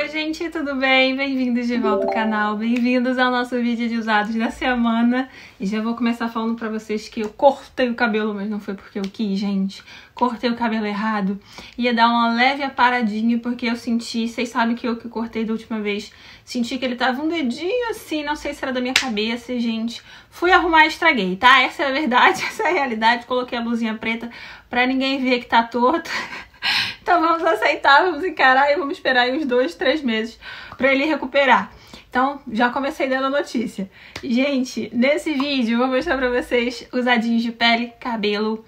Oi gente, tudo bem? Bem-vindos de volta ao canal, bem-vindos ao nosso vídeo de usados da semana. E já vou começar falando pra vocês que eu cortei o cabelo, mas não foi porque eu quis, gente. Cortei o cabelo errado. Ia dar uma leve paradinha porque eu senti, vocês sabem que eu que cortei da última vez, senti que ele tava um dedinho assim, não sei se era da minha cabeça, gente. Fui arrumar e estraguei, tá? Essa é a verdade, essa é a realidade. Coloquei a blusinha preta pra ninguém ver que tá torto. Então vamos aceitar, vamos encarar e vamos esperar aí uns 2, 3 meses pra ele recuperar. Então já comecei dando a notícia. Gente, nesse vídeo eu vou mostrar pra vocês usadinhos de pele, cabelo,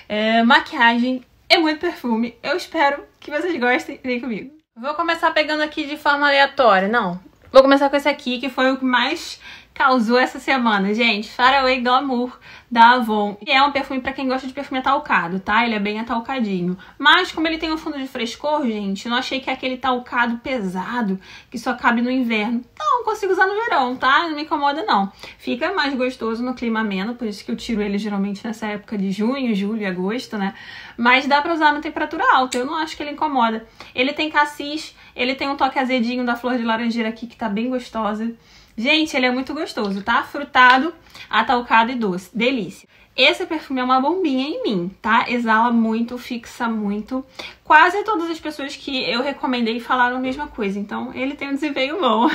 maquiagem e muito perfume. Eu espero que vocês gostem. Vem comigo. Vou começar pegando aqui de forma aleatória, não. Vou começar com esse aqui, que foi o que mais causou essa semana, gente. Faraway Glamour da Avon. E é um perfume pra quem gosta de perfume atalcado, tá? Ele é bem atalcadinho. Mas como ele tem um fundo de frescor, gente, eu não achei que é aquele talcado pesado que só cabe no inverno. Então, consigo usar no verão, tá? Não me incomoda, não. Fica mais gostoso no clima ameno, por isso que eu tiro ele geralmente nessa época de junho, julho e agosto, né? Mas dá pra usar na temperatura alta, eu não acho que ele incomoda. Ele tem cassis, ele tem um toque azedinho da flor de laranjeira aqui que tá bem gostosa. Gente, ele é muito gostoso, tá? Frutado, atalcado e doce. Delícia. Esse perfume é uma bombinha em mim, tá? Exala muito, fixa muito. Quase todas as pessoas que eu recomendei falaram a mesma coisa, então ele tem um desempenho bom.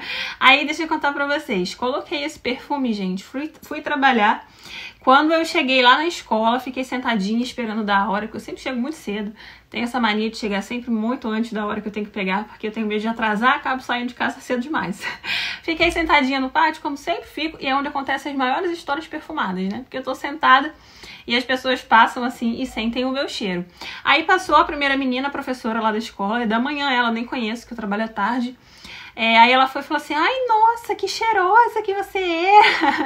Aí, deixa eu contar pra vocês. Coloquei esse perfume, gente, fui trabalhar. Quando eu cheguei lá na escola, fiquei sentadinha esperando da hora, porque eu sempre chego muito cedo. Tenho essa mania de chegar sempre muito antes da hora que eu tenho que pegar, porque eu tenho medo de atrasar, acabo saindo de casa cedo demais. Fiquei sentadinha no pátio, como sempre fico, e é onde acontecem as maiores histórias perfumadas, né? Porque eu tô sentada e as pessoas passam assim e sentem o meu cheiro. Aí passou a primeira menina, a professora lá da escola, é da manhã, ela nem conheço, que eu trabalho à tarde. Aí ela foi e falou assim, ai, nossa, que cheirosa que você é.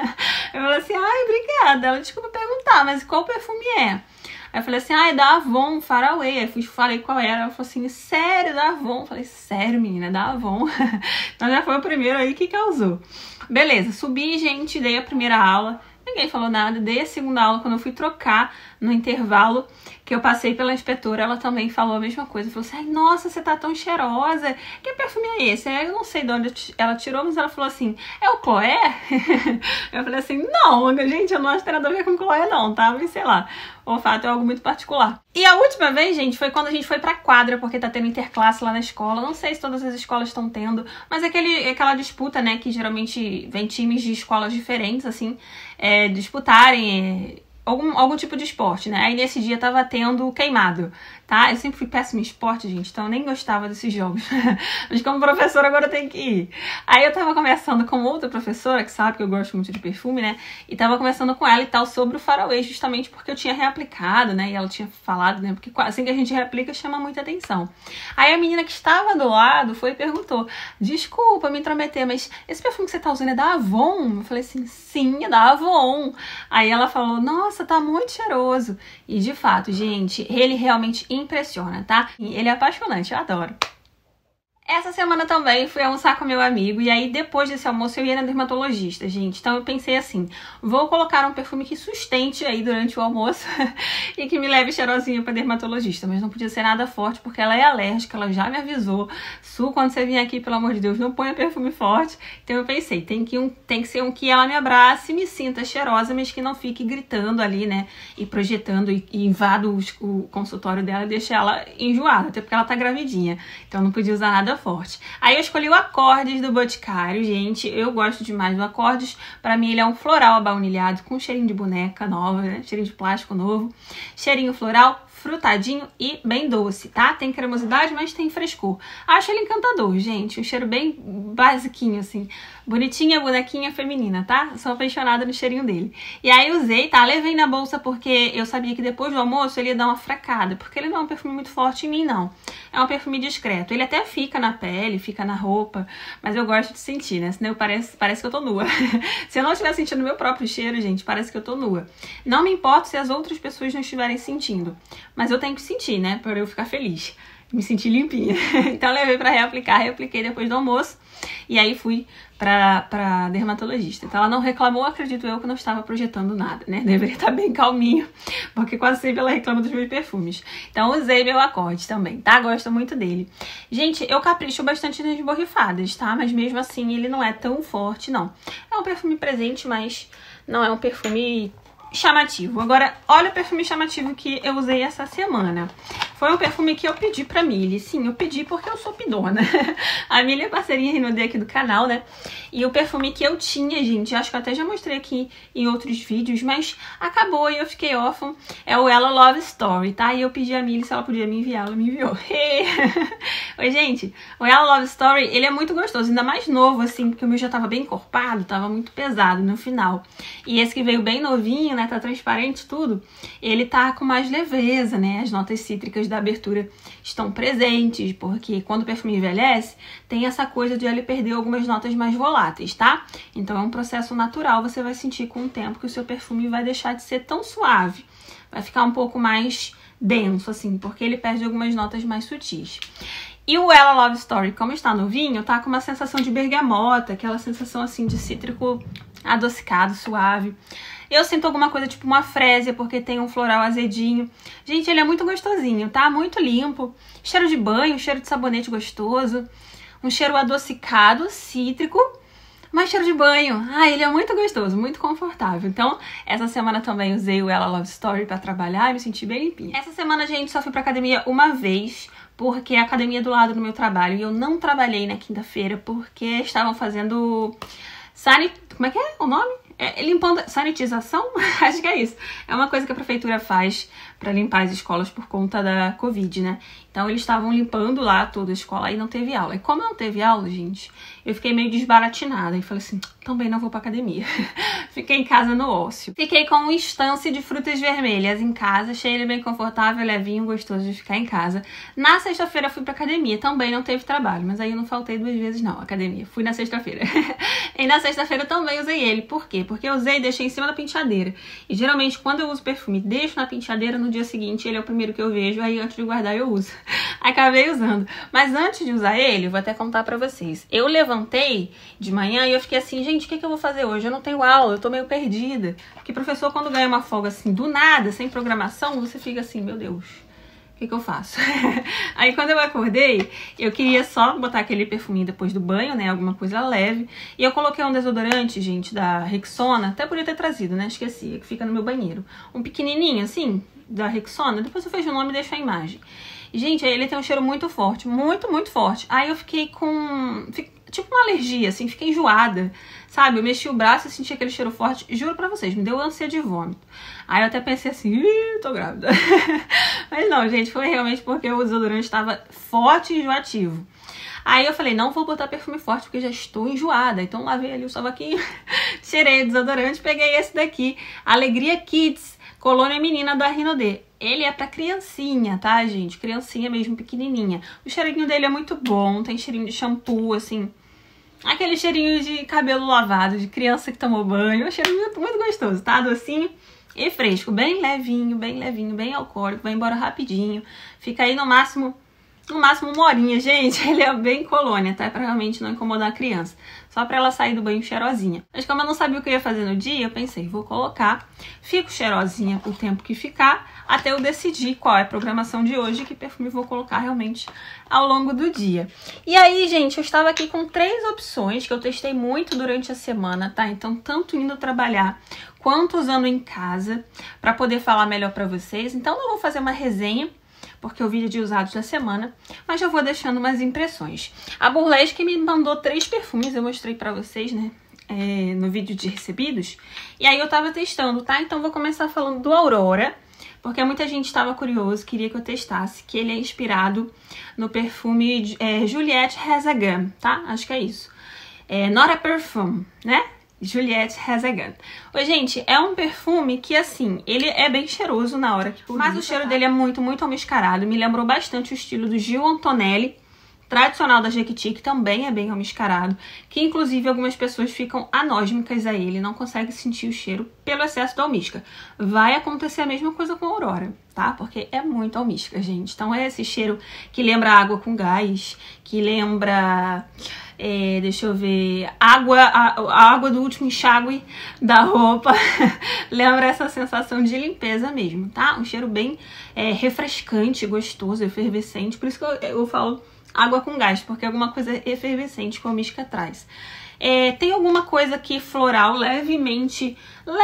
Eu falei assim, ai, obrigada. Ela, desculpa perguntar, mas qual perfume é? Aí eu falei assim, ai, da Avon, Faraway. Aí falei qual era. Ela falou assim, sério, da Avon? Eu falei, sério, menina, é da Avon. Então já foi o primeiro aí que causou. Beleza, subi, gente, dei a primeira aula. Ninguém falou nada. Dei a segunda aula quando eu fui trocar no intervalo, que eu passei pela inspetora, ela também falou a mesma coisa. Falou assim, ai, nossa, você tá tão cheirosa. Que perfume é esse? Eu não sei de onde ela tirou, mas ela falou assim, é o Chloé? Eu falei assim, não, gente, eu não acho que tem nada a ver com Chloé não, tá? Mas sei lá, o fato é algo muito particular. E a última vez, gente, foi quando a gente foi pra quadra, porque tá tendo interclasse lá na escola. Não sei se todas as escolas estão tendo, mas aquela disputa, né, que geralmente vem times de escolas diferentes, assim, disputarem algum tipo de esporte, né? Aí nesse dia tava tendo queimado, tá? Eu sempre fui péssima em esporte, gente, então eu nem gostava desses jogos. Mas como professora agora eu tenho que ir. Aí eu tava conversando com outra professora, que sabe que eu gosto muito de perfume, né? E tava conversando com ela e tal sobre o Faraway, justamente porque eu tinha reaplicado, né? E ela tinha falado, né? Porque assim que a gente reaplica, chama muita atenção. Aí a menina que estava do lado foi e perguntou, desculpa me intrometer, mas esse perfume que você tá usando é da Avon? Eu falei assim, sim, é da Avon. Aí ela falou, nossa, tá muito cheiroso. E de fato, gente, ele realmente impressiona, tá? E ele é apaixonante, eu adoro. Essa semana também fui almoçar com meu amigo e aí depois desse almoço eu ia na dermatologista, gente. Então eu pensei assim, vou colocar um perfume que sustente aí durante o almoço e que me leve cheirosinha pra dermatologista. Mas não podia ser nada forte porque ela é alérgica, ela já me avisou. Su, quando você vier aqui, pelo amor de Deus, não ponha perfume forte. Então eu pensei, tem que ser um que ela me abrace e me sinta cheirosa, mas que não fique gritando ali, né? E projetando e invada o consultório dela e deixa ela enjoada, até porque ela tá gravidinha. Então não podia usar nada forte. Aí eu escolhi o Accordes do Boticário, gente. Eu gosto demais do Accordes. Pra mim ele é um floral abaunilhado com cheirinho de boneca nova, né? Cheirinho de plástico novo. Cheirinho floral, frutadinho e bem doce, tá? Tem cremosidade, mas tem frescor. Acho ele encantador, gente. Um cheiro bem basiquinho, assim. Bonitinha, bonequinha feminina, tá? Sou apaixonada no cheirinho dele. E aí usei, tá? Levei na bolsa porque eu sabia que depois do almoço ele ia dar uma fracada. Porque ele não é um perfume muito forte em mim, não. É um perfume discreto. Ele até fica na pele, fica na roupa. Mas eu gosto de sentir, né? Senão parece que eu tô nua. Se eu não estiver sentindo meu próprio cheiro, gente, parece que eu tô nua. Não me importa se as outras pessoas não estiverem sentindo. Mas eu tenho que sentir, né? Pra eu ficar feliz. me senti limpinha. Então levei pra reaplicar, reapliquei depois do almoço. E aí fui pra dermatologista. Então ela não reclamou, acredito eu, que não estava projetando nada, né? Deveria estar bem calminho, porque quase sempre ela reclama dos meus perfumes. Então usei meu Accord também, tá? Gosto muito dele. Gente, eu capricho bastante nas borrifadas, tá? Mas mesmo assim ele não é tão forte, não. É um perfume presente, mas não é um perfume chamativo. Agora, olha o perfume chamativo que eu usei essa semana. Foi um perfume que eu pedi pra Mili. Sim, eu pedi porque eu sou pidona. A Mili é parceirinha Rinode aqui do canal, né? E o perfume que eu tinha, gente, acho que eu até já mostrei aqui em outros vídeos, mas acabou e eu fiquei órfã. É o Ella Love Story, tá? E eu pedi a Mili se ela podia me enviar, ela me enviou. Oi, gente. O Ella Love Story, ele é muito gostoso, ainda mais novo, assim, porque o meu já tava bem encorpado, tava muito pesado no final. E esse que veio bem novinho, né? Tá transparente tudo. Ele tá com mais leveza, né? As notas cítricas da abertura estão presentes, porque quando o perfume envelhece, tem essa coisa de ele perder algumas notas mais voláteis, tá? Então é um processo natural, você vai sentir com o tempo que o seu perfume vai deixar de ser tão suave, vai ficar um pouco mais denso, assim, porque ele perde algumas notas mais sutis. E o Ella Love Story, como está novinho, tá com uma sensação de bergamota, aquela sensação assim de cítrico adocicado, suave. Eu sinto alguma coisa tipo uma frésia, porque tem um floral azedinho. Gente, ele é muito gostosinho, tá? Muito limpo. Cheiro de banho, cheiro de sabonete gostoso. Um cheiro adocicado, cítrico, mas cheiro de banho. Ah, ele é muito gostoso, muito confortável. Então, essa semana também usei o Ella Love Story pra trabalhar e me senti bem limpinha. Essa semana, gente, só fui pra academia uma vez, porque a academia é do lado do meu trabalho. E eu não trabalhei na quinta-feira, porque estavam fazendo... Como é que é o nome? Limpando... Sanitização? Acho que é isso. É uma coisa que a prefeitura faz pra limpar as escolas por conta da Covid, né? Então eles estavam limpando lá toda a escola e não teve aula. E como não teve aula, gente, eu fiquei meio desbaratinada. E falei assim, também não vou pra academia. Fiquei em casa no ócio. Fiquei com um estance de frutas vermelhas em casa. Achei ele bem confortável, levinho, gostoso de ficar em casa. Na sexta-feira fui pra academia. Também não teve trabalho. Mas aí eu não faltei 2 vezes não, academia. Fui na sexta-feira. E na sexta-feira eu também usei ele. Por quê? Porque eu usei e deixei em cima da penteadeira. E geralmente quando eu uso perfume, deixo na penteadeira, no dia seguinte ele é o primeiro que eu vejo. Aí antes de guardar eu uso. Acabei usando. Mas antes de usar ele, eu vou até contar pra vocês. Eu levantei de manhã e eu fiquei assim, gente, o que eu vou fazer hoje? Eu não tenho aula, eu tô meio perdida. Porque professor, quando ganha uma folga assim, do nada, sem programação, você fica assim, meu Deus, o que eu faço? Aí quando eu acordei, eu queria só botar aquele perfuminho depois do banho, né? Alguma coisa leve. E eu coloquei um desodorante, gente, da Rexona. Até podia ter trazido, né? Esqueci, que fica no meu banheiro. Um pequenininho, assim, da Rexona. Depois eu vejo o nome e deixo a imagem. Gente, ele tem um cheiro muito forte, muito, muito forte. Aí eu fiquei com... tipo uma alergia, assim, fiquei enjoada, sabe? Eu mexi o braço e senti aquele cheiro forte. Juro pra vocês, me deu ânsia de vômito. Aí eu até pensei assim, ih, tô grávida. Mas não, gente, foi realmente porque o desodorante estava forte e enjoativo. Aí eu falei, não vou botar perfume forte porque já estou enjoada. Então lavei ali o sovaquinho, tirei o desodorante, peguei esse daqui, Alegria Kids, colônia menina da Rinode. Ele é pra criancinha, tá, gente? Criancinha mesmo, pequenininha. O cheirinho dele é muito bom, tem cheirinho de shampoo, assim. Aquele cheirinho de cabelo lavado, de criança que tomou banho. É um cheiro muito, muito gostoso, tá? Docinho e fresco, bem levinho, bem alcoólico. Vai embora rapidinho. Fica aí no máximo 1 horinha, gente. Ele é bem colônia, tá? Pra realmente não incomodar a criança. Só pra ela sair do banho cheirosinha. Mas como eu não sabia o que eu ia fazer no dia, eu pensei, vou colocar. Fico cheirosinha o tempo que ficar, até eu decidir qual é a programação de hoje, que perfume vou colocar realmente ao longo do dia. E aí, gente, eu estava aqui com 3 opções que eu testei muito durante a semana, tá? Então, tanto indo trabalhar quanto usando em casa, pra poder falar melhor pra vocês. Então, não vou fazer uma resenha, porque é o vídeo de usados da semana, mas eu vou deixando umas impressões. A Burlesque me mandou 3 perfumes, eu mostrei pra vocês, né, no vídeo de recebidos, e aí eu tava testando, tá? Então vou começar falando do Aurora, porque muita gente estava curioso, queria que eu testasse, que ele é inspirado no perfume Juliette Has a Gun, tá? Acho que é isso. Not a Perfume, né? Juliette Has a Gun. Oi, gente, é um perfume que, assim, ele é bem cheiroso na hora que... Mas o cheiro dele é muito, muito almiscarado. Me lembrou bastante o estilo do Gil Antonelli, tradicional da Jequiti, que também é bem almiscarado, que inclusive algumas pessoas ficam anósmicas a ele, não conseguem sentir o cheiro pelo excesso da almíscar. Vai acontecer a mesma coisa com a Aurora, tá? Porque é muito almíscar, gente. Então é esse cheiro que lembra água com gás, que lembra... deixa eu ver, a água do último enxágue da roupa. Lembra essa sensação de limpeza mesmo, tá? Um cheiro bem refrescante, gostoso, efervescente. Por isso que eu falo água com gás, porque é alguma coisa efervescente que a almíscar traz. Tem alguma coisa aqui floral, levemente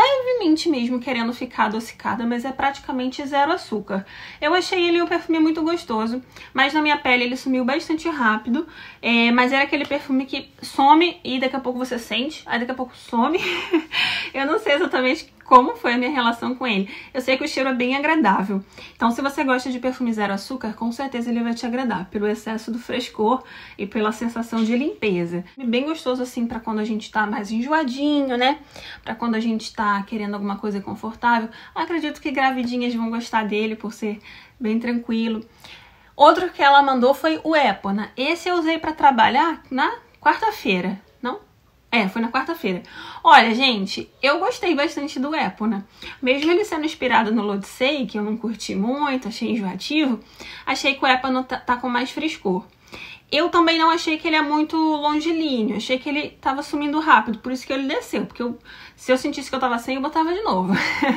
mesmo querendo ficar adocicada, mas é praticamente zero açúcar. Eu achei ele um perfume muito gostoso, mas na minha pele ele sumiu bastante rápido, mas era aquele perfume que some e daqui a pouco você sente, aí daqui a pouco some. Eu não sei exatamente como foi a minha relação com ele. Eu sei que o cheiro é bem agradável. Então, se você gosta de perfume zero açúcar, com certeza ele vai te agradar, pelo excesso do frescor e pela sensação de limpeza. Bem gostoso, assim, pra quando a gente tá mais enjoadinho, né? Pra quando a gente tá querendo alguma coisa confortável. Acredito que gravidinhas vão gostar dele, por ser bem tranquilo. Outro que ela mandou foi o Epona. Esse eu usei pra trabalhar na quarta-feira, não? Foi na quarta-feira. Olha, gente, eu gostei bastante do Epona. Mesmo ele sendo inspirado no L'Odyssée, que eu não curti muito, achei enjoativo, achei que o Epona tá com mais frescor. Eu também não achei que ele é muito longilíneo, achei que ele tava sumindo rápido, por isso que ele desceu, porque se eu sentisse que eu tava sem, eu botava de novo.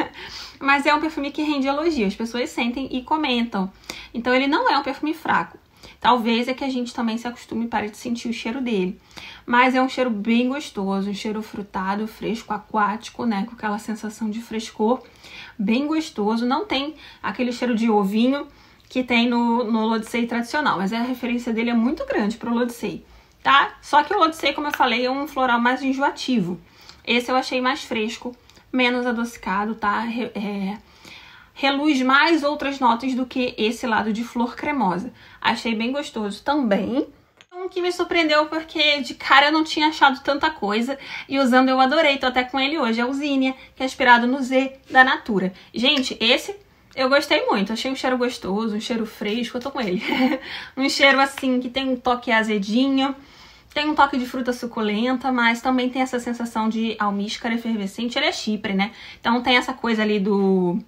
Mas é um perfume que rende elogio, as pessoas sentem e comentam. Então ele não é um perfume fraco. Talvez é que a gente também se acostume para de sentir o cheiro dele. Mas é um cheiro bem gostoso, um cheiro frutado, fresco, aquático, né? Com aquela sensação de frescor, bem gostoso. Não tem aquele cheiro de ovinho que tem no L'Odyssée tradicional, mas a referência dele é muito grande para o L'Odyssée, tá? Só que o L'Odyssée, como eu falei, é um floral mais enjoativo. Esse eu achei mais fresco, menos adocicado, tá? Reluz mais outras notas do que esse lado de flor cremosa. Achei bem gostoso também. Um que me surpreendeu porque de cara eu não tinha achado tanta coisa e usando eu adorei. Tô até com ele hoje, é o Zinnia, que é inspirado no Z da Natura. Gente, esse eu gostei muito. Achei um cheiro gostoso, um cheiro fresco. Eu tô com ele. Um cheiro assim que tem um toque azedinho. Tem um toque de fruta suculenta, mas também tem essa sensação de almíscar efervescente. Ele é Chipre, né? Então tem essa coisa ali do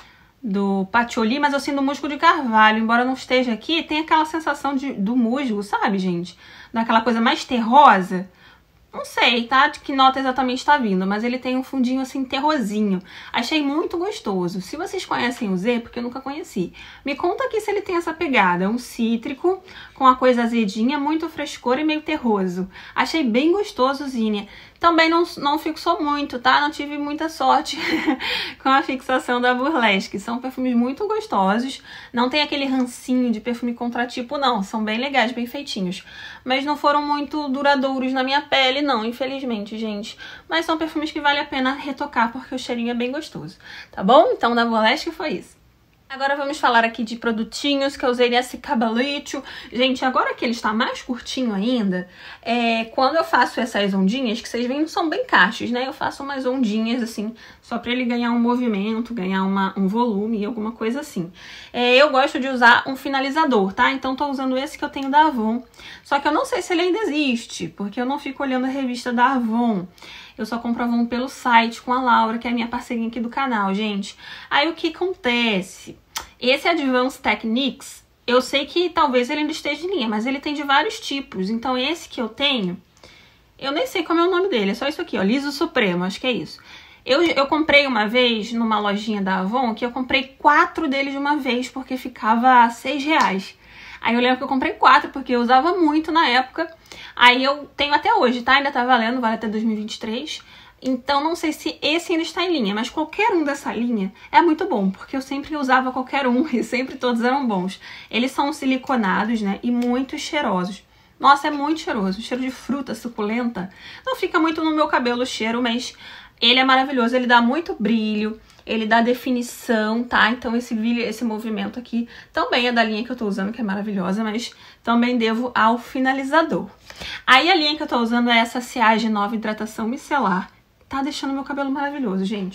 patchouli, mas eu sinto musgo de carvalho. Embora não esteja aqui, tem aquela sensação do musgo, sabe, gente? Daquela coisa mais terrosa. Não sei, tá? De que nota exatamente tá vindo, mas ele tem um fundinho assim terrosinho. Achei muito gostoso. Se vocês conhecem o Z, porque eu nunca conheci, me conta aqui se ele tem essa pegada. Um cítrico com a coisa azedinha, muito frescor e meio terroso. Achei bem gostoso, Zinnia. Também não fixou muito, tá? Não tive muita sorte com a fixação da Burlesque. São perfumes muito gostosos. Não tem aquele rancinho de perfume contratipo, não. São bem legais, bem feitinhos. Mas não foram muito duradouros na minha pele, não, infelizmente, gente. Mas são perfumes que vale a pena retocar, porque o cheirinho é bem gostoso. Tá bom? Então, da Burlesque foi isso. Agora vamos falar aqui de produtinhos que eu usei nesse cabelito. Gente, agora que ele está mais curtinho ainda, quando eu faço essas ondinhas, que vocês veem, são bem cachos, né? Eu faço umas ondinhas assim, só pra ele ganhar um movimento, ganhar um volume, alguma coisa assim. Eu gosto de usar um finalizador, tá? Então tô usando esse que eu tenho da Avon. Só que eu não sei se ele ainda existe, porque eu não fico olhando a revista da Avon. Eu só compro Avon pelo site com a Laura, que é a minha parceirinha aqui do canal, gente. Aí o que acontece? Esse Advanced Techniques, eu sei que talvez ele ainda esteja em linha, mas ele tem de vários tipos. Então esse que eu tenho, eu nem sei como é o nome dele, é só isso aqui, ó, Liso Supremo, acho que é isso. Eu comprei uma vez numa lojinha da Avon, que eu comprei 4 deles de uma vez, porque ficava R$6. Aí eu lembro que eu comprei 4, porque eu usava muito na época. Aí eu tenho até hoje, tá? Ainda tá valendo, vale até 2023. Então não sei se esse ainda está em linha, mas qualquer um dessa linha é muito bom, porque eu sempre usava qualquer um e sempre todos eram bons. Eles são siliconados, né? E muito cheirosos. Nossa, é muito cheiroso. Cheiro de fruta suculenta. Não fica muito no meu cabelo o cheiro, mas ele é maravilhoso. Ele dá muito brilho. Ele dá definição, tá? Então esse movimento aqui também é da linha que eu tô usando, que é maravilhosa, mas também devo ao finalizador. Aí a linha que eu tô usando é essa CA G9 Hidratação Micelar. Tá deixando meu cabelo maravilhoso, gente.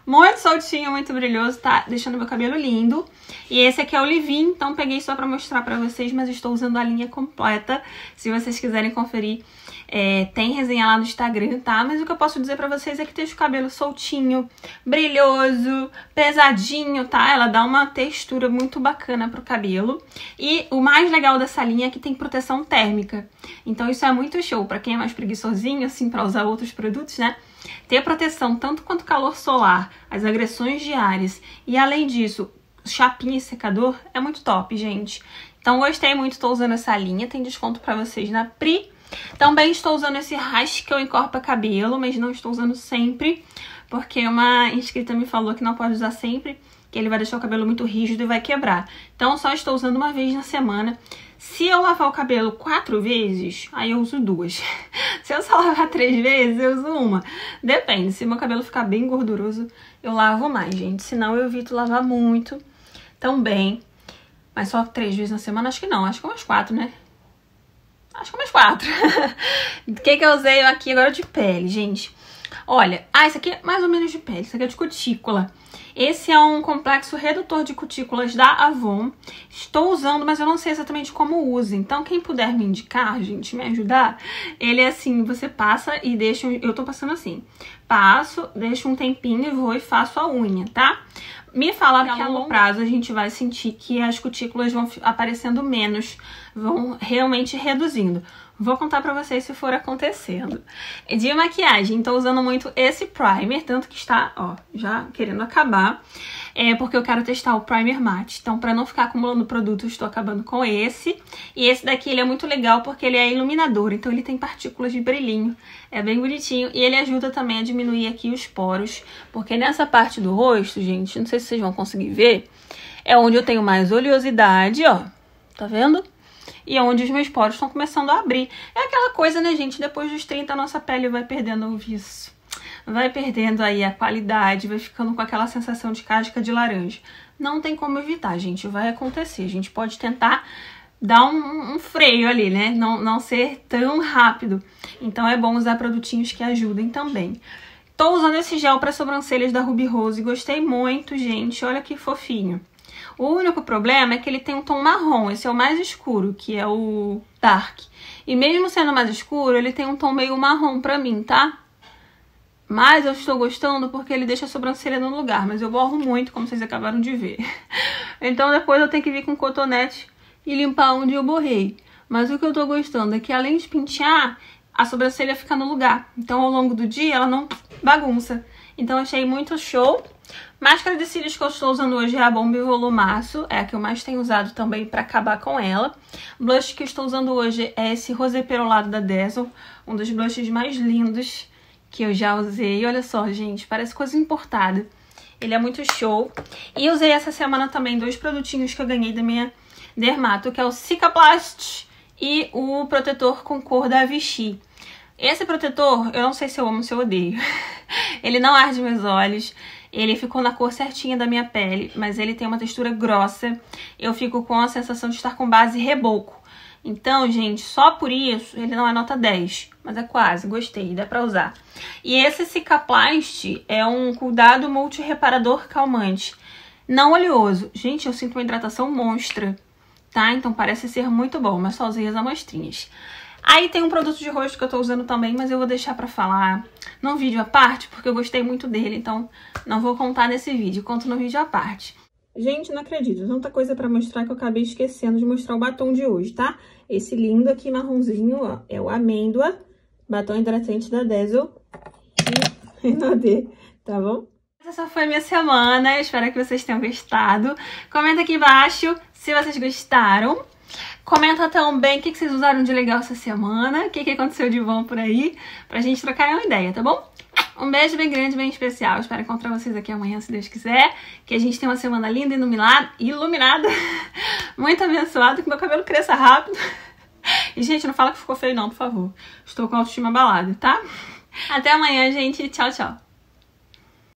Muito soltinho, muito brilhoso, tá deixando meu cabelo lindo. E esse aqui é o Leave-In, então peguei só pra mostrar pra vocês, mas estou usando a linha completa. Se vocês quiserem conferir, tem resenha lá no Instagram, tá? Mas o que eu posso dizer pra vocês é que deixa o cabelo soltinho, brilhoso, pesadinho, tá? Ela dá uma textura muito bacana pro cabelo. E o mais legal dessa linha é que tem proteção térmica. Então isso é muito show pra quem é mais preguiçosinho, assim, pra usar outros produtos, né? Ter proteção tanto quanto calor solar, as agressões diárias e, além disso, chapinha e secador é muito top, gente. Então gostei muito, tô usando essa linha, tem desconto pra vocês na Pri. Também estou usando esse Rascal Encorpa Cabelo, mas não estou usando sempre, porque uma inscrita me falou que não pode usar sempre, que ele vai deixar o cabelo muito rígido e vai quebrar. Então só estou usando uma vez na semana. Se eu lavar o cabelo 4 vezes, aí eu uso 2. Se eu só lavar 3 vezes, eu uso uma. Depende, se meu cabelo ficar bem gorduroso, eu lavo mais, gente. Senão eu evito lavar muito também. Mas só 3 vezes na semana, acho que não. Acho que umas 4, né? Acho que umas 4. O que eu usei aqui agora de pele, gente? Olha, esse aqui é mais ou menos de pele. Esse aqui é de cutícula. Esse é um complexo redutor de cutículas da Avon. Estou usando, mas eu não sei exatamente como usa. Então, quem puder me indicar, gente, me ajudar, ele é assim, você passa e deixa... Eu tô passando assim. Passo, deixo um tempinho e vou e faço a unha, tá? Me falaram que a longo prazo a gente vai sentir que as cutículas vão aparecendo menos, vão realmente reduzindo. Vou contar pra vocês se for acontecendo. De maquiagem, tô usando muito esse primer, tanto que está, ó, já querendo acabar. Porque eu quero testar o primer matte. Então, pra não ficar acumulando produto, estou acabando com esse. E esse daqui, ele é muito legal porque ele é iluminador, então ele tem partículas de brilhinho. É bem bonitinho e ele ajuda também a diminuir aqui os poros. Porque nessa parte do rosto, gente, não sei se vocês vão conseguir ver, é onde eu tenho mais oleosidade, ó. Tá vendo? E é onde os meus poros estão começando a abrir. É aquela coisa, né, gente? Depois dos 30, a nossa pele vai perdendo o viço. Vai perdendo aí a qualidade, vai ficando com aquela sensação de casca de laranja. Não tem como evitar, gente. Vai acontecer. A gente pode tentar dar um freio ali, né? Não ser tão rápido. Então é bom usar produtinhos que ajudem também. Tô usando esse gel para sobrancelhas da Ruby Rose. Gostei muito, gente. Olha que fofinho. O único problema é que ele tem um tom marrom, esse é o mais escuro, que é o Dark. E mesmo sendo mais escuro, ele tem um tom meio marrom pra mim, tá? Mas eu estou gostando porque ele deixa a sobrancelha no lugar, mas eu borro muito, como vocês acabaram de ver. Então depois eu tenho que vir com cotonete e limpar onde eu borrei. Mas o que eu tô gostando é que além de pentear, a sobrancelha fica no lugar. Então ao longo do dia ela não bagunça. Então achei muito show. Máscara de cílios que eu estou usando hoje é a Bombe Volumaço, é a que eu mais tenho usado também para acabar com ela. Blush que eu estou usando hoje é esse Rosé Perolado da Dazzle, um dos blushes mais lindos que eu já usei. Olha só, gente, parece coisa importada. Ele é muito show. E usei essa semana também 2 produtinhos que eu ganhei da minha Dermato, que é o Cicaplast e o protetor com cor da Vichy. Esse protetor, eu não sei se eu amo ou se eu odeio. Ele não arde meus olhos. Ele ficou na cor certinha da minha pele, mas ele tem uma textura grossa. Eu fico com a sensação de estar com base reboco. Então, gente, só por isso ele não é nota 10, mas é quase, gostei, dá pra usar. E esse Cicaplast é um cuidado multireparador calmante, não oleoso. Gente, eu sinto uma hidratação monstra, tá? Então parece ser muito bom, mas só usei as amostrinhas. Aí tem um produto de rosto que eu tô usando também, mas eu vou deixar pra falar num vídeo à parte, porque eu gostei muito dele, então não vou contar nesse vídeo, conto no vídeo à parte. Gente, não acredito, tanta coisa pra mostrar que eu acabei esquecendo de mostrar o batom de hoje, tá? Esse lindo aqui marronzinho, ó, é o Amêndoa, batom hidratante da Dazzle e Renaudet, tá bom? Essa foi a minha semana, espero que vocês tenham gostado. Comenta aqui embaixo se vocês gostaram. Comenta também o que vocês usaram de legal essa semana, o que aconteceu de bom por aí, pra gente trocar uma ideia, tá bom? Um beijo bem grande, bem especial. Espero encontrar vocês aqui amanhã, se Deus quiser. Que a gente tenha uma semana linda, iluminada, muito abençoada, que meu cabelo cresça rápido. E, gente, não fala que ficou feio não, por favor. Estou com a autoestima abalada, tá? Até amanhã, gente. Tchau, tchau.